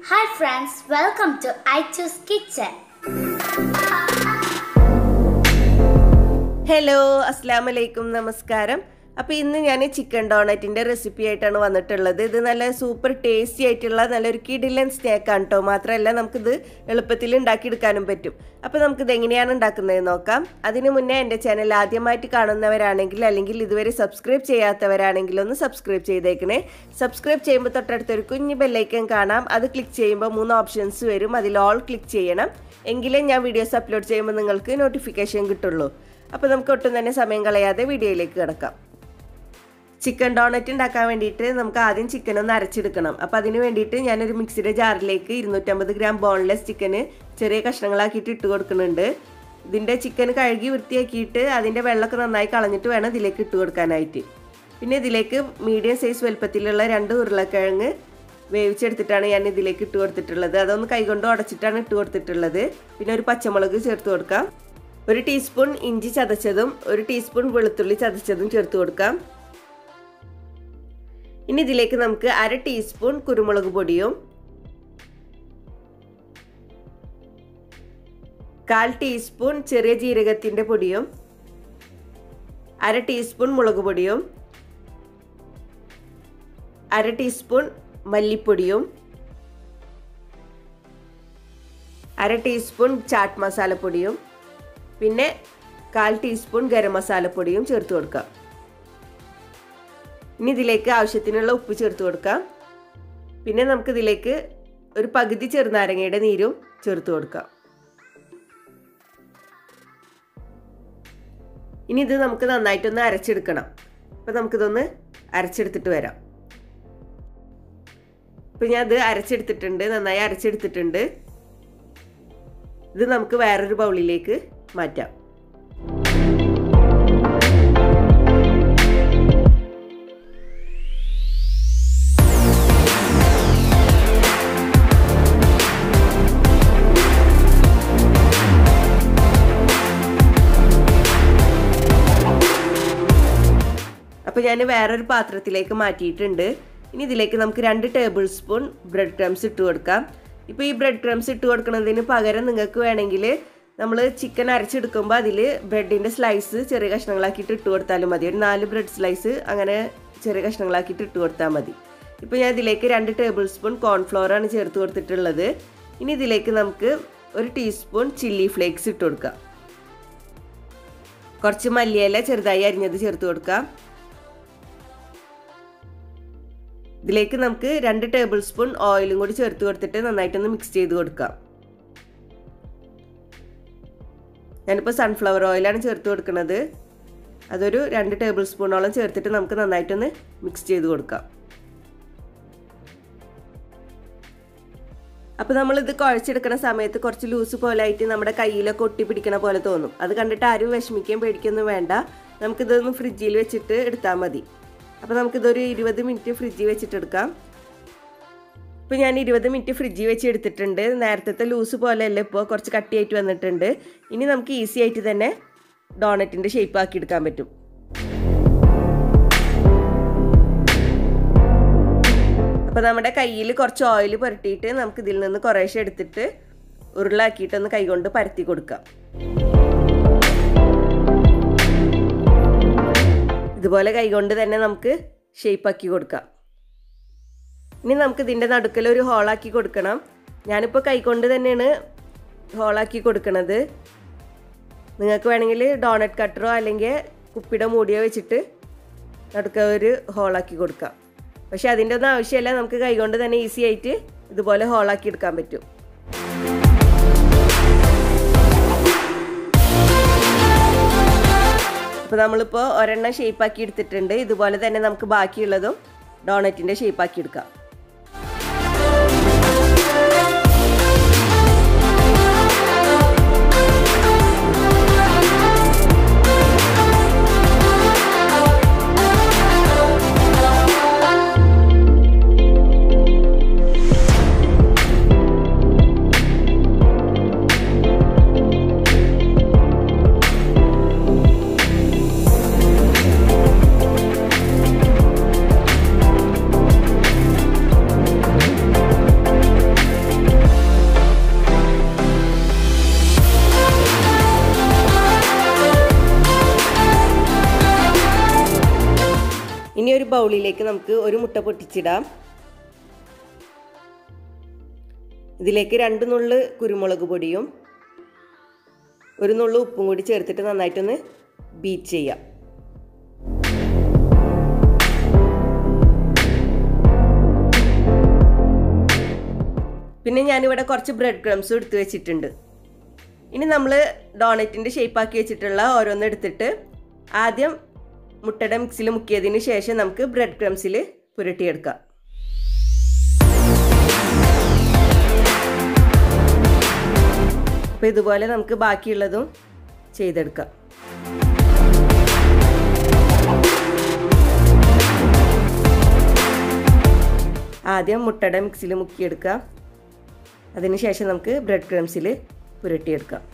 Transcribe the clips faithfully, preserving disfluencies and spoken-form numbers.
Hi friends, welcome to Aychu's kitchen. Hello, assalamu alaikum, namaskaram. അപ്പോൾ ഇന്ന് ഞാൻ chicken ഡോണറ്റിന്റെ recipe ആയിട്ടാണ് വന്നിട്ടുള്ളത്. ഇത് നല്ല സൂപ്പർ ടേസ്റ്റി ആയിട്ടുള്ള നല്ലൊരു കിടിലൻ സ്നാക്ക് ആണ് ട്ടോ. മാത്രമല്ല നമുക്കിത് എളുപ്പത്തിൽ ഉണ്ടാക്കി എടുക്കാനും പറ്റും. അപ്പോൾ നമുക്കിത് എങ്ങനെയാണ് ഉണ്ടാക്കുന്നത് നോക്കാം. അതിനു മുന്നേ എൻ്റെ ചാനൽ ആദ്യമായിട്ട് കാണുന്നവരാണെങ്കിൽ അല്ലെങ്കിൽ ഇതുവരെ സബ്സ്ക്രൈബ് ചെയ്യാത്തവരാണെങ്കിൽ ഒന്ന് സബ്സ്ക്രൈബ് ചെയ്തേക്കണേ. സബ്സ്ക്രൈബ് ചെയ്യുമ്പോൾ തൊട്ടടുത്തൊരു കുഞ്ഞു ബെല്ലൈക്കൺ കാണാം. അത് ക്ലിക്ക് ചെയ്യുമ്പോൾ മൂന്ന് ഓപ്ഷൻസ് വരും. അതിൽ ഓൾ ക്ലിക്ക് ചെയ്യണം. എങ്കിലേ ഞാൻ വീഡിയോസ് അപ്ലോഡ് ചെയ്യുമ്പോൾ നിങ്ങൾക്ക് നോട്ടിഫിക്കേഷൻ കിട്ടുള്ളൂ. അപ്പോൾ നമുക്ക് ഒട്ടും തന്നെ സമയം കളയാതെ വീഡിയോയിലേക്ക് കിടക്കാം. ചിക്കൻ ഡോണറ്റ് ഉണ്ടാക്കാൻ വേണ്ടിയിട്ട് നമുക്ക് ആദ്യം ചിക്കൻ ഒന്ന് അരച്ചെടുക്കണം. അപ്പോൾ അതിന് വേണ്ടിയിട്ട് ഞാനൊരു മിക്സിയുടെ ജാറിലേക്ക് ഇരുന്നൂറ്റമ്പത് ഗ്രാം ബോൺലെസ് ചിക്കന് ചെറിയ കഷ്ണങ്ങളാക്കിയിട്ട് ഇട്ട് കൊടുക്കുന്നുണ്ട്. ഇതിൻ്റെ ചിക്കൻ കഴുകി വൃത്തിയാക്കിയിട്ട് അതിൻ്റെ വെള്ളമൊക്കെ നന്നായി കളഞ്ഞിട്ട് വേണം ഇതിലേക്ക് ഇട്ട് കൊടുക്കാനായിട്ട്. പിന്നെ ഇതിലേക്ക് മീഡിയം സൈസ് വലുപ്പത്തിലുള്ള രണ്ട് ഉരുളക്കിഴങ്ങ് വേവിച്ചെടുത്തിട്ടാണ് ഞാൻ ഇതിലേക്ക് ഇട്ട് കൊടുത്തിട്ടുള്ളത്. അതൊന്ന് കൈകൊണ്ട് ഉടച്ചിട്ടാണ് ഇട്ട് കൊടുത്തിട്ടുള്ളത്. പിന്നെ ഒരു പച്ചമുളക് ചേർത്ത് കൊടുക്കാം. ഒരു ടീസ്പൂൺ ഇഞ്ചി ചതച്ചതും ഒരു ടീസ്പൂൺ വെളുത്തുള്ളി ചതച്ചതും ചേർത്ത് കൊടുക്കാം. ഇനി ഇതിലേക്ക് നമുക്ക് അര ടീസ്പൂൺ കുരുമുളക് പൊടിയും കാൽ ടീസ്പൂൺ ചെറിയ ജീരകത്തിൻ്റെ പൊടിയും അര ടീസ്പൂൺ മുളക് പൊടിയും അര ടീസ്പൂൺ മല്ലിപ്പൊടിയും അര ടീസ്പൂൺ ചാട്ട് മസാലപ്പൊടിയും പിന്നെ കാൽ ടീസ്പൂൺ ഗരം മസാലപ്പൊടിയും ചേർത്ത് കൊടുക്കാം. ഇനി ഇതിലേക്ക് ആവശ്യത്തിനുള്ള ഉപ്പ് ചേർത്ത് കൊടുക്കാം. പിന്നെ നമുക്കിതിലേക്ക് ഒരു പകുതി ചെറുനാരങ്ങയുടെ നീരും ചേർത്ത് കൊടുക്കാം. ഇനി ഇത് നമുക്ക് നന്നായിട്ടൊന്ന് അരച്ചെടുക്കണം. അപ്പം നമുക്കിതൊന്ന് അരച്ചെടുത്തിട്ട് വരാം. ഇപ്പം ഞാൻ ഇത് അരച്ചെടുത്തിട്ടുണ്ട്, നന്നായി അരച്ചെടുത്തിട്ടുണ്ട്. ഇത് നമുക്ക് വേറൊരു ബൗളിലേക്ക് മാറ്റാം. അപ്പോൾ ഞാൻ വേറൊരു പാത്രത്തിലേക്ക് മാറ്റിയിട്ടുണ്ട്. ഇനി ഇതിലേക്ക് നമുക്ക് രണ്ട് ടേബിൾ സ്പൂൺ ബ്രെഡ് ക്രംസ് ഇട്ട് കൊടുക്കാം. ഇപ്പോൾ ഈ ബ്രെഡ് ക്രംസ് ഇട്ട് കൊടുക്കുന്നതിന് പകരം നിങ്ങൾക്ക് വേണമെങ്കിൽ നമ്മൾ ചിക്കൻ അരച്ചെടുക്കുമ്പോൾ അതിൽ ബ്രെഡിൻ്റെ സ്ലൈസ് ചെറിയ കഷ്ണങ്ങളാക്കിയിട്ട് ഇട്ട് കൊടുത്താലും മതി. ഒരു നാല് ബ്രെഡ് സ്ലൈസ് അങ്ങനെ ചെറിയ കഷ്ണങ്ങളാക്കിയിട്ട് ഇട്ട് കൊടുത്താൽ മതി. ഇപ്പോൾ ഞാൻ ഇതിലേക്ക് രണ്ട് ടേബിൾ സ്പൂൺ കോൺഫ്ലോറാണ് ചേർത്ത് കൊടുത്തിട്ടുള്ളത്. ഇനി ഇതിലേക്ക് നമുക്ക് ഒരു ടീസ്പൂൺ ചില്ലി ഫ്ലേക്സ് ഇട്ട് കൊടുക്കാം. കുറച്ച് മല്ലിയില ചെറുതായി അരിഞ്ഞത് ചേർത്ത് കൊടുക്കാം. ഇതിലേക്ക് നമുക്ക് രണ്ട് ടേബിൾ സ്പൂൺ ഓയിലും കൂടി ചേർത്ത് കൊടുത്തിട്ട് നന്നായിട്ടൊന്ന് മിക്സ് ചെയ്ത് കൊടുക്കാം. ഞാനിപ്പോൾ സൺഫ്ലവർ ഓയിലാണ് ചേർത്ത് കൊടുക്കുന്നത്. അതൊരു രണ്ട് ടേബിൾ സ്പൂണോളം ചേർത്തിട്ട് നമുക്ക് നന്നായിട്ടൊന്ന് മിക്സ് ചെയ്ത് കൊടുക്കാം. അപ്പോൾ നമ്മളിത് കുഴച്ചെടുക്കുന്ന സമയത്ത് കുറച്ച് ലൂസ് പോലെ ആയിട്ട് നമ്മുടെ കയ്യിലൊക്കെ ഒട്ടി പിടിക്കണ പോലെ തോന്നും. അത് കണ്ടിട്ട് ആരും വിഷമിക്കാൻ പേടിക്കൊന്നും വേണ്ട. നമുക്കിതൊന്ന് ഫ്രിഡ്ജിൽ വെച്ചിട്ട് എടുത്താൽ മതി. അപ്പോൾ നമുക്കിതൊരു ഇരുപത് മിനിറ്റ് ഫ്രിഡ്ജിൽ വെച്ചിട്ടെടുക്കാം. ഇപ്പോൾ ഞാൻ ഇരുപത് മിനിറ്റ് ഫ്രിഡ്ജിൽ വെച്ച് എടുത്തിട്ടുണ്ട്. നേരത്തെ ലൂസ് പോലെയല്ല, ഇപ്പോൾ കുറച്ച് കട്ടിയായിട്ട് വന്നിട്ടുണ്ട്. ഇനി നമുക്ക് ഈസി ആയിട്ട് തന്നെ ഡോണറ്റിൻ്റെ ഷേപ്പ് ആക്കി എടുക്കാൻ പറ്റും. അപ്പോൾ നമ്മുടെ കയ്യിൽ കുറച്ച് ഓയിൽ പുരട്ടിയിട്ട് നമുക്ക് ഇതിൽ നിന്ന് കുറേശ്ശെ എടുത്തിട്ട് ഉരുളാക്കിയിട്ടൊന്ന് കൈകൊണ്ട് പരത്തി കൊടുക്കാം. ഇതുപോലെ കൈകൊണ്ട് തന്നെ നമുക്ക് ഷേപ്പാക്കി കൊടുക്കാം. ഇനി നമുക്ക് ഇതിൻ്റെ നടുക്കൽ ഒരു ഹോളാക്കി കൊടുക്കണം. ഞാനിപ്പോൾ കൈകൊണ്ട് തന്നെയാണ് ഹോളാക്കി കൊടുക്കുന്നത്. നിങ്ങൾക്ക് വേണമെങ്കിൽ ഡോണറ്റ് കട്ടറോ അല്ലെങ്കിൽ കുപ്പിയുടെ മൂടിയോ വെച്ചിട്ട് നടുക്ക ഒരു ഹോളാക്കി കൊടുക്കാം. പക്ഷെ അതിൻ്റെ ഒന്നും ആവശ്യമില്ല, നമുക്ക് കൈകൊണ്ട് തന്നെ ഈസി ആയിട്ട് ഇതുപോലെ ഹോളാക്കി എടുക്കാൻ പറ്റും. അപ്പോൾ നമ്മളിപ്പോൾ ഒരെണ്ണം ഷേപ്പാക്കി എടുത്തിട്ടുണ്ട്. ഇതുപോലെ തന്നെ നമുക്ക് ബാക്കിയുള്ളതും ഡോണറ്റിൻ്റെ ഷേപ്പാക്കി എടുക്കാം. ബൗളിലേക്ക് നമുക്ക് ഒരു മുട്ട പൊട്ടിച്ചിടാം. ഇതിലേക്ക് രണ്ട് നുള്ളു കുരുമുളക് പൊടിയും ഒരു നുള്ളു ഉപ്പും കൂടി ചേർത്തിട്ട് നന്നായിട്ടൊന്ന് ബീറ്റ് ചെയ്യാം. പിന്നെ ഞാനിവിടെ കുറച്ച് ബ്രെഡ് ക്രംസും എടുത്ത് വെച്ചിട്ടുണ്ട്. ഇനി നമ്മൾ ഡോണറ്റിൻ്റെ ഷേപ്പാക്കി വെച്ചിട്ടുള്ള ഓരോന്ന് എടുത്തിട്ട് ആദ്യം മുട്ടയുടെ മിക്സിൽ മുക്കിയതിന് ശേഷം നമുക്ക് ബ്രെഡ് ക്രംസിൽ പുരട്ടിയെടുക്കാം. അപ്പോൾ ഇതുപോലെ നമുക്ക് ബാക്കിയുള്ളതും ചെയ്തെടുക്കാം. ആദ്യം മുട്ടയുടെ മിക്സിൽ മുക്കിയെടുക്കാം. അതിനുശേഷം നമുക്ക് ബ്രെഡ് ക്രംസിൽ പുരട്ടിയെടുക്കാം.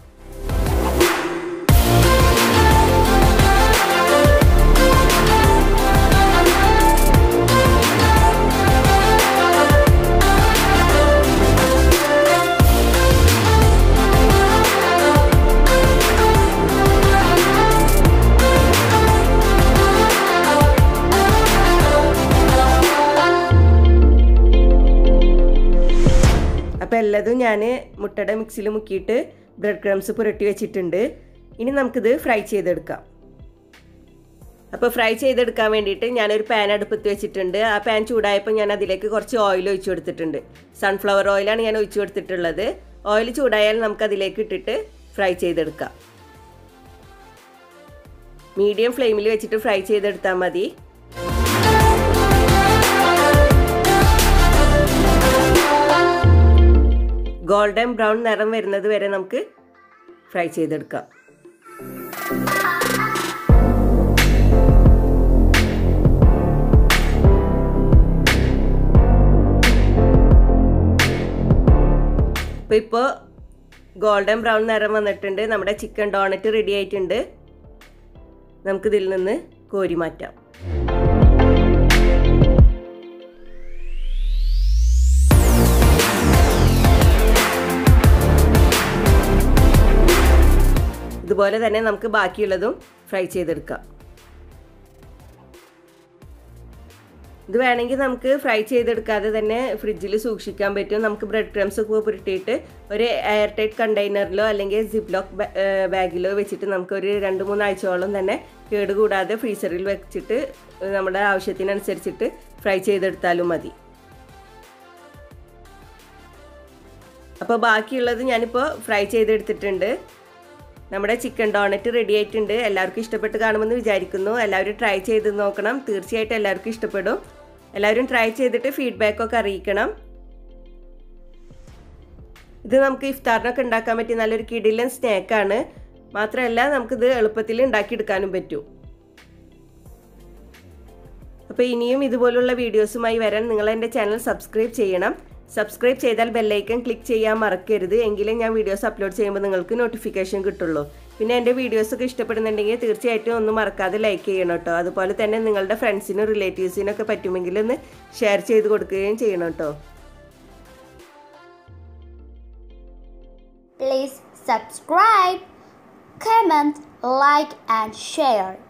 അപ്പോൾ എല്ലാതും ഞാൻ മുട്ടയുടെ മിക്സിയിൽ മുക്കിയിട്ട് ബ്രെഡ് ക്രംസ് പുരട്ടി വെച്ചിട്ടുണ്ട്. ഇനി നമുക്കിത് ഫ്രൈ ചെയ്തെടുക്കാം. അപ്പോൾ ഫ്രൈ ചെയ്തെടുക്കാൻ വേണ്ടിയിട്ട് ഞാനൊരു പാൻ അടുപ്പത്ത് വെച്ചിട്ടുണ്ട്. ആ പാൻ ചൂടായപ്പോൾ ഞാൻ അതിലേക്ക് കുറച്ച് ഓയിൽ ഒഴിച്ചു കൊടുത്തിട്ടുണ്ട്. സൺഫ്ലവർ ഓയിലാണ് ഞാൻ ഒഴിച്ചു കൊടുത്തിട്ടുള്ളത്. ഓയിൽ ചൂടായാൽ നമുക്കതിലേക്ക് ഇട്ടിട്ട് ഫ്രൈ ചെയ്തെടുക്കാം. മീഡിയം ഫ്ലെയിമിൽ വെച്ചിട്ട് ഫ്രൈ ചെയ്തെടുത്താൽ മതി. ഗോൾഡൻ ബ്രൗൺ നിറം വരുന്നത് വരെ നമുക്ക് ഫ്രൈ ചെയ്തെടുക്കാം. അപ്പോൾ ഇപ്പോൾ ഗോൾഡൻ ബ്രൗൺ നിറം വന്നിട്ടുണ്ട്. നമ്മുടെ ചിക്കൻ ഡോണറ്റ് റെഡി ആയിട്ടുണ്ട്. നമുക്കിതിൽ നിന്ന് കോരി മാറ്റാം. ഇതുപോലെ തന്നെ നമുക്ക് ബാക്കിയുള്ളതും ഫ്രൈ ചെയ്തെടുക്കാം. ഇത് വേണമെങ്കിൽ നമുക്ക് ഫ്രൈ ചെയ്തെടുക്കാതെ തന്നെ ഫ്രിഡ്ജിൽ സൂക്ഷിക്കാൻ പറ്റും. നമുക്ക് ബ്രെഡ് ക്രംസ് ഒക്കെ പുരട്ടിയിട്ട് ഒരു എയർ ടൈറ്റ് കണ്ടെയ്നറിലോ അല്ലെങ്കിൽ സിപ്പ് ലോക്ക് ബാഗിലോ വെച്ചിട്ട് നമുക്കൊരു രണ്ട് മൂന്നാഴ്ചയോളം തന്നെ കേടുകൂടാതെ ഫ്രീസറിൽ വെച്ചിട്ട് നമ്മുടെ ആവശ്യത്തിനനുസരിച്ചിട്ട് ഫ്രൈ ചെയ്തെടുത്താലും മതി. അപ്പോൾ ബാക്കിയുള്ളത് ഞാനിപ്പോൾ ഫ്രൈ ചെയ്തെടുത്തിട്ടുണ്ട്. നമ്മുടെ ചിക്കൻ ഡോണറ്റ് റെഡി ആയിട്ടുണ്ട്. എല്ലാവർക്കും ഇഷ്ടപ്പെട്ട് കാണുമെന്ന് വിചാരിക്കുന്നു. എല്ലാവരും ട്രൈ ചെയ്ത് നോക്കണം. തീർച്ചയായിട്ടും എല്ലാവർക്കും ഇഷ്ടപ്പെടും. എല്ലാവരും ട്രൈ ചെയ്തിട്ട് ഫീഡ്ബാക്കൊക്കെ അറിയിക്കണം. ഇത് നമുക്ക് ഇഫ്താറിനൊക്കെ ഉണ്ടാക്കാൻ പറ്റിയ നല്ലൊരു കിടിലൻ സ്നാക്കാണ്. മാത്രമല്ല നമുക്കിത് എളുപ്പത്തിൽ ഉണ്ടാക്കിയെടുക്കാനും പറ്റും. അപ്പോൾ ഇനിയും ഇതുപോലുള്ള വീഡിയോസുമായി വരാൻ നിങ്ങൾ എൻ്റെ ചാനൽ സബ്സ്ക്രൈബ് ചെയ്യണം. സബ്സ്ക്രൈബ് ചെയ്താൽ ബെല്ലൈക്കൺ ക്ലിക്ക് ചെയ്യാൻ മറക്കരുത്. എങ്കിലും ഞാൻ വീഡിയോസ് അപ്ലോഡ് ചെയ്യുമ്പോൾ നിങ്ങൾക്ക് നോട്ടിഫിക്കേഷൻ കിട്ടുള്ളൂ. പിന്നെ എൻ്റെ വീഡിയോസൊക്കെ ഇഷ്ടപ്പെടുന്നുണ്ടെങ്കിൽ തീർച്ചയായിട്ടും ഒന്നും മറക്കാതെ ലൈക്ക് ചെയ്യണം കേട്ടോ. അതുപോലെ തന്നെ നിങ്ങളുടെ ഫ്രണ്ട്സിനും റിലേറ്റീവ്സിനൊക്കെ പറ്റുമെങ്കിൽ ഒന്ന് ഷെയർ ചെയ്ത് കൊടുക്കുകയും ചെയ്യണം കേട്ടോ. Please subscribe, comment, like and share.